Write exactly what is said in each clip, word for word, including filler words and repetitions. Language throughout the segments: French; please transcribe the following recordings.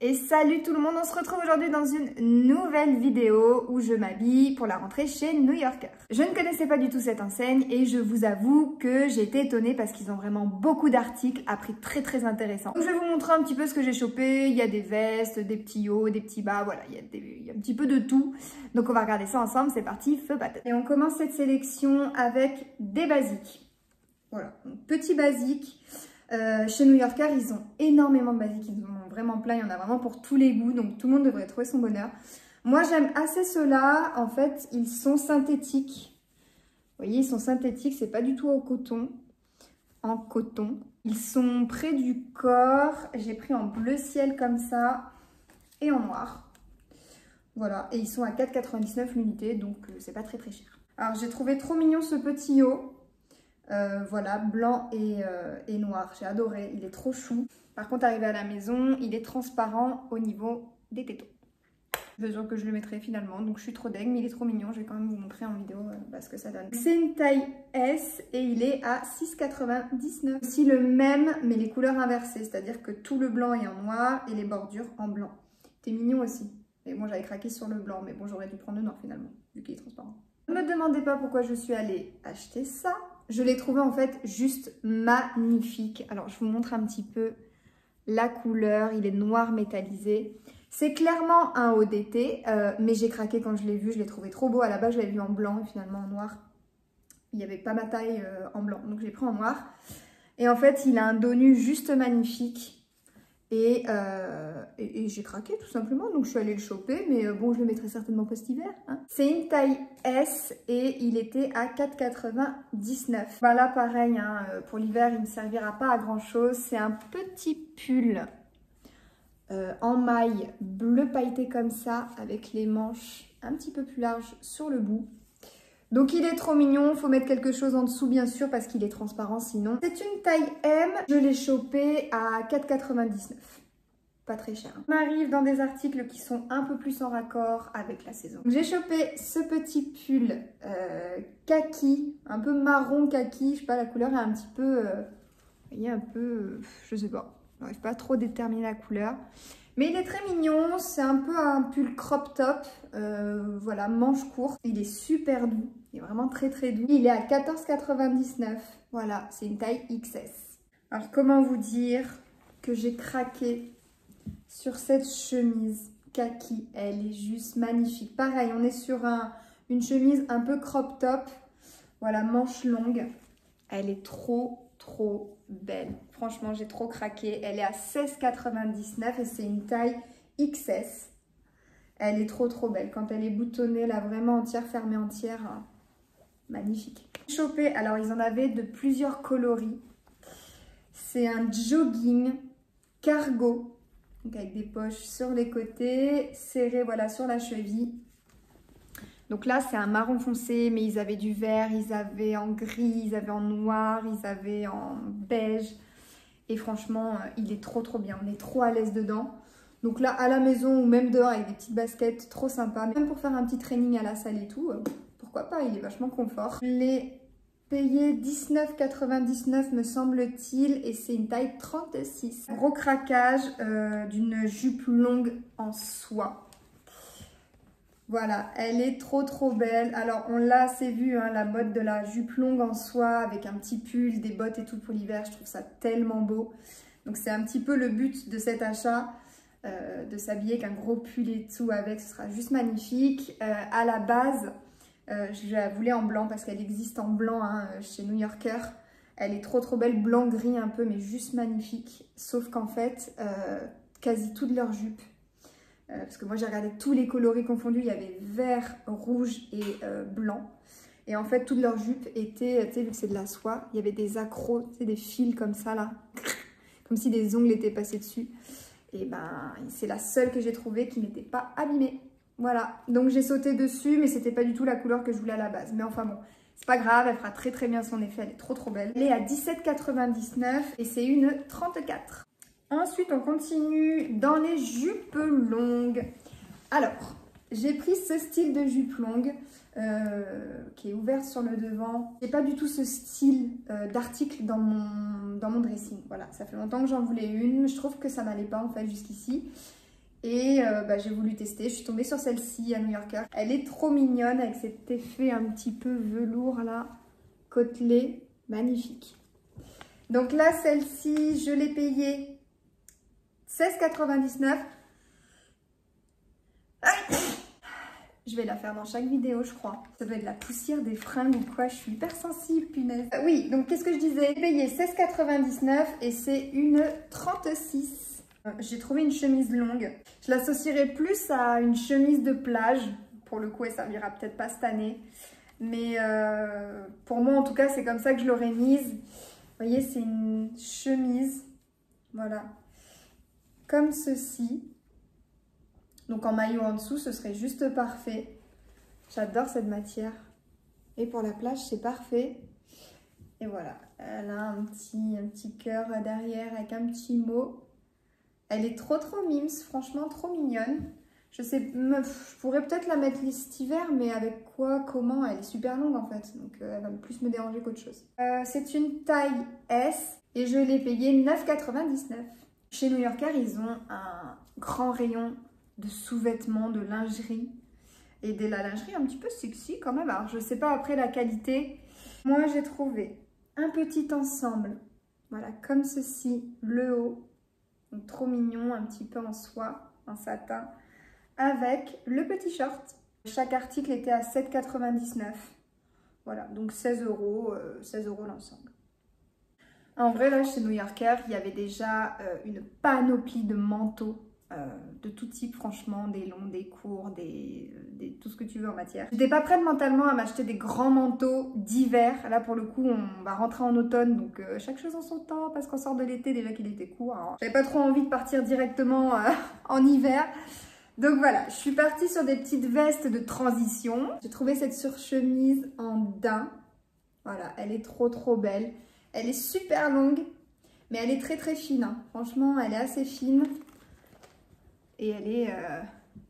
Et salut tout le monde, on se retrouve aujourd'hui dans une nouvelle vidéo où je m'habille pour la rentrée chez New Yorker. Je ne connaissais pas du tout cette enseigne et je vous avoue que j'ai été étonnée parce qu'ils ont vraiment beaucoup d'articles à prix très très intéressants. Donc je vais vous montrer un petit peu ce que j'ai chopé. Il y a des vestes, des petits hauts, des petits bas, voilà, il y a, des, il y a un petit peu de tout. Donc on va regarder ça ensemble, c'est parti, feu patate. Et on commence cette sélection avec des basiques. Voilà, donc petit basique. Euh, chez New Yorker, ils ont énormément de basiques, ils en ont vraiment plein, il y en a vraiment pour tous les goûts, donc tout le monde devrait trouver son bonheur. Moi, j'aime assez ceux-là, en fait, ils sont synthétiques. Vous voyez, ils sont synthétiques, c'est pas du tout en coton. En coton. Ils sont près du corps, j'ai pris en bleu ciel comme ça, et en noir. Voilà, et ils sont à quatre quatre-vingt-dix-neuf l'unité, donc euh, c'est pas très très cher. Alors, j'ai trouvé trop mignon ce petit haut. Euh, voilà, blanc et, euh, et noir, j'ai adoré, il est trop chou. Par contre, arrivé à la maison, il est transparent au niveau des tétons. Je veux dire que je le mettrai finalement, donc je suis trop deg, mais il est trop mignon, je vais quand même vous montrer en vidéo euh, bah, ce que ça donne. C'est une taille S et il est à six quatre-vingt-dix-neuf. Aussi le même, mais les couleurs inversées, c'est-à-dire que tout le blanc est en noir et les bordures en blanc. C'est mignon aussi. Et bon, j'avais craqué sur le blanc, mais bon, j'aurais dû prendre le noir finalement, vu qu'il est transparent. Ne me demandez pas pourquoi je suis allée acheter ça. Je l'ai trouvé en fait juste magnifique. Alors je vous montre un petit peu la couleur. Il est noir métallisé. C'est clairement un haut d'été, euh, mais j'ai craqué quand je l'ai vu. Je l'ai trouvé trop beau. À la base, je l'avais vu en blanc et finalement en noir. Il n'y avait pas ma taille euh, en blanc, donc je l'ai pris en noir. Et en fait, il a un dos nu juste magnifique. Et, euh, et, et j'ai craqué tout simplement, donc je suis allée le choper, mais euh, bon, je le mettrai certainement pas cet hiver. Hein. C'est une taille S et il était à quatre quatre-vingt-dix-neuf. Voilà, pareil, hein, pour l'hiver, il ne servira pas à grand chose. C'est un petit pull euh, en maille bleu pailleté comme ça, avec les manches un petit peu plus larges sur le bout. Donc il est trop mignon, faut mettre quelque chose en dessous bien sûr parce qu'il est transparent sinon. C'est une taille M, je l'ai chopé à quatre quatre-vingt-dix-neuf. Pas très cher. On arrive dans des articles qui sont un peu plus en raccord avec la saison. J'ai chopé ce petit pull euh, kaki, un peu marron kaki, je sais pas, la couleur est un petit peu, euh, vous voyez, un peu, euh, je sais pas, j'arrive pas à trop déterminer la couleur. Mais il est très mignon, c'est un peu un pull crop top, euh, voilà, manche courte. Il est super doux, il est vraiment très très doux. Il est à quatorze quatre-vingt-dix-neuf, voilà, c'est une taille X S. Alors comment vous dire que j'ai craqué sur cette chemise kaki, elle est juste magnifique. Pareil, on est sur un, une chemise un peu crop top, voilà, manche longue. Elle est trop trop belle. Franchement, j'ai trop craqué. Elle est à seize quatre-vingt-dix-neuf et c'est une taille X S. Elle est trop trop belle. Quand elle est boutonnée, là, vraiment entière, fermée entière, hein. Magnifique. Chopé, alors ils en avaient de plusieurs coloris. C'est un jogging cargo, donc avec des poches sur les côtés, serré, voilà, sur la cheville. Donc là, c'est un marron foncé, mais ils avaient du vert, ils avaient en gris, ils avaient en noir, ils avaient en beige. Et franchement, il est trop trop bien. On est trop à l'aise dedans. Donc là, à la maison ou même dehors avec des petites baskets, trop sympa. Même pour faire un petit training à la salle et tout, euh, pourquoi pas, il est vachement confort. Je l'ai payé dix-neuf quatre-vingt-dix-neuf me semble-t-il et c'est une taille trente-six. Gros craquage euh, d'une jupe longue en soie. Voilà, elle est trop trop belle. Alors on l'a assez vu, hein, la mode de la jupe longue en soie avec un petit pull, des bottes et tout pour l'hiver. Je trouve ça tellement beau. Donc c'est un petit peu le but de cet achat, euh, de s'habiller avec un gros pull et tout avec. Ce sera juste magnifique. Euh, à la base, euh, je la voulais en blanc parce qu'elle existe en blanc hein, chez New Yorker. Elle est trop trop belle, blanc-gris un peu, mais juste magnifique. Sauf qu'en fait, euh, quasi toutes leurs jupes, Euh, parce que moi j'ai regardé tous les coloris confondus, il y avait vert, rouge et euh, blanc. Et en fait toutes leurs jupes étaient, tu sais, vu que c'est de la soie, il y avait des accros, tu sais, des fils comme ça là, comme si des ongles étaient passés dessus. Et ben c'est la seule que j'ai trouvée qui n'était pas abîmée. Voilà, donc j'ai sauté dessus, mais c'était pas du tout la couleur que je voulais à la base. Mais enfin bon, c'est pas grave, elle fera très très bien son effet, elle est trop trop belle. Elle est à dix-sept quatre-vingt-dix-neuf et c'est une trente-quatre. Ensuite, on continue dans les jupes longues. Alors, j'ai pris ce style de jupe longue euh, qui est ouverte sur le devant. J'ai pas du tout ce style euh, d'article dans mon, dans mon dressing. Voilà, ça fait longtemps que j'en voulais une. Je trouve que ça n'allait pas en fait jusqu'ici. Et euh, bah, j'ai voulu tester. Je suis tombée sur celle-ci à New Yorker. Elle est trop mignonne avec cet effet un petit peu velours là, côtelé, magnifique. Donc là, celle-ci, je l'ai payée seize quatre-vingt-dix-neuf. Je vais la faire dans chaque vidéo, je crois. Ça doit être la poussière des fringues ou quoi. Je suis hyper sensible, punaise. Euh, oui, donc qu'est-ce que je disais? J'ai payé seize quatre-vingt-dix-neuf et c'est une trente-six. J'ai trouvé une chemise longue. Je l'associerai plus à une chemise de plage. Pour le coup, elle servira peut-être pas cette année. Mais euh, pour moi, en tout cas, c'est comme ça que je l'aurais mise. Vous voyez, c'est une chemise. Voilà. Comme ceci. Donc en maillot en dessous, ce serait juste parfait. J'adore cette matière. Et pour la plage, c'est parfait. Et voilà. Elle a un petit, un petit cœur derrière avec un petit mot. Elle est trop trop mimes, franchement trop mignonne. Je sais, je pourrais peut-être la mettre cet hiver, mais avec quoi, comment? Elle est super longue en fait, donc euh, elle va plus me déranger qu'autre chose. Euh, c'est une taille S et je l'ai payée neuf quatre-vingt-dix-neuf. Chez New Yorker, ils ont un grand rayon de sous-vêtements, de lingerie et de la lingerie un petit peu sexy quand même. Alors je sais pas après la qualité. Moi j'ai trouvé un petit ensemble, voilà, comme ceci, le haut. Donc, trop mignon, un petit peu en soie, en satin, avec le petit short. Chaque article était à sept quatre-vingt-dix-neuf. Voilà, donc seize euros, euh, seize euros l'ensemble. En vrai, là, chez New Yorker, il y avait déjà euh, une panoplie de manteaux euh, de tout type, franchement, des longs, des courts, des, des, tout ce que tu veux en matière. J'étais pas prête mentalement à m'acheter des grands manteaux d'hiver. Là, pour le coup, on va rentrer en automne, donc euh, chaque chose en son temps, parce qu'on sort de l'été, déjà qu'il était court. J'avais pas trop envie de partir directement euh, en hiver. Donc voilà, je suis partie sur des petites vestes de transition. J'ai trouvé cette surchemise en daim. Voilà, elle est trop trop belle. Elle est super longue, mais elle est très très fine. Hein. Franchement, elle est assez fine. Et elle est... Euh...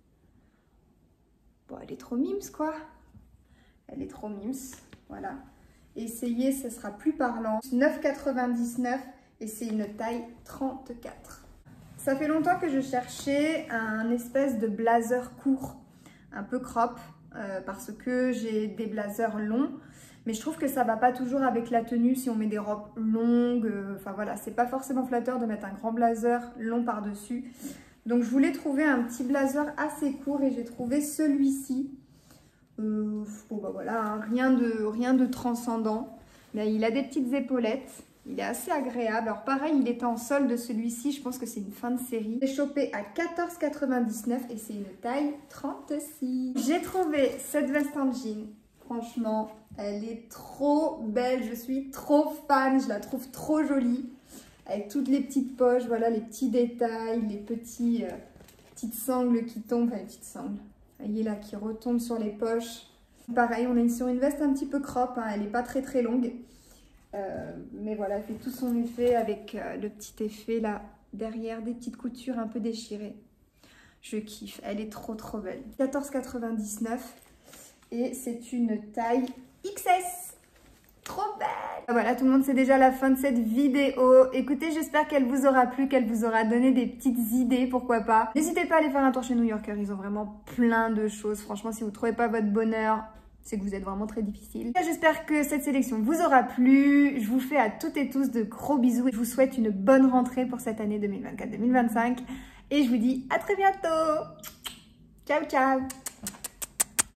Bon, elle est trop mimes, quoi. Elle est trop mimes, voilà. Essayez, ce sera plus parlant. neuf quatre-vingt-dix-neuf et c'est une taille trente-quatre. Ça fait longtemps que je cherchais un espèce de blazer court, un peu crop, euh, parce que j'ai des blazers longs. Mais je trouve que ça va pas toujours avec la tenue si on met des robes longues. Enfin euh, voilà, c'est pas forcément flatteur de mettre un grand blazer long par-dessus. Donc je voulais trouver un petit blazer assez court et j'ai trouvé celui-ci. Euh, bon bah voilà, hein, rien de, rien de transcendant. Mais il a des petites épaulettes. Il est assez agréable. Alors pareil, il était en solde celui-ci. Je pense que c'est une fin de série. J'ai chopé à quatorze quatre-vingt-dix-neuf et c'est une taille trente-six. J'ai trouvé cette veste en jean. Franchement, elle est trop belle. Je suis trop fan. Je la trouve trop jolie. Avec toutes les petites poches, voilà, les petits détails, les petits, euh, petites sangles qui tombent. Enfin, les petites sangles. Vous voyez là, qui retombent sur les poches. Pareil, on est sur une veste un petit peu crop. Hein, elle n'est pas très très longue. Euh, mais voilà, elle fait tout son effet avec euh, le petit effet là, derrière, des petites coutures un peu déchirées. Je kiffe. Elle est trop trop belle. quatorze quatre-vingt-dix-neuf. Et c'est une taille X S. Trop belle! Voilà, tout le monde, c'est déjà la fin de cette vidéo. Écoutez, j'espère qu'elle vous aura plu, qu'elle vous aura donné des petites idées, pourquoi pas. N'hésitez pas à aller faire un tour chez New Yorker, ils ont vraiment plein de choses. Franchement, si vous ne trouvez pas votre bonheur, c'est que vous êtes vraiment très difficile. J'espère que cette sélection vous aura plu. Je vous fais à toutes et tous de gros bisous. Je vous souhaite une bonne rentrée pour cette année deux mille vingt-quatre deux mille vingt-cinq. Et je vous dis à très bientôt. Ciao, ciao!